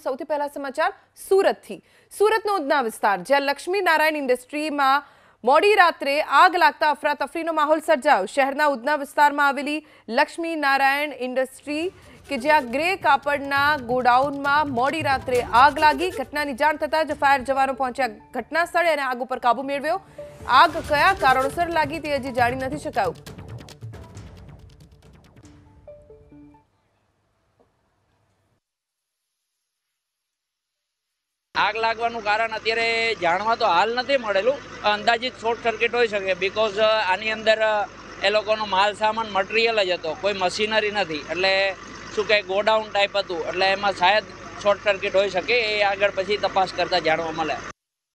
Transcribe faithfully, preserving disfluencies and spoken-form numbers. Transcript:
સૌથી પહેલા સમાચાર સુરતથી। સુરતનો ઉધના વિસ્તાર જ્યાં લક્ષ્મી નારાયણ ઇન્ડસ્ટ્રીમાં મોડી રાત્રે આગ લાગતા અફરાતફરીનો માહોલ સર્જાયો। શહેરના ઉધના વિસ્તારમાં આવેલી લક્ષ્મી નારાયણ ઇન્ડસ્ટ્રી કે જ્યાં ગ્રે કાપડના ગોડાઉનમાં મોડી રાત્રે આગ લાગી। ઘટનાની જાણ થતાં જ ફાયર જવાનો પહોંચ્યા ઘટના સ્થળે અને આગ ઉપર કાબુ મેળવ્યો। આગ કયા કારણોસર લાગી તે હજી જાણી નથી શકાયું। आग लागवानुं कारण अत्यारे जाणवा तो हाल नथी मळेलुं। अंदाजित शॉर्ट सर्किट होई शके बिकॉज आनी अंदर ए लोकोनो माल सामान मटीरियल ज हतो, कोई मशीनरी नथी, एटले शुं के गोडाउन टाइप हतुं, एटले एमां शायद शॉर्ट सर्किट होई शके। ए आगळ पछी तपास करता जाणवा मळे।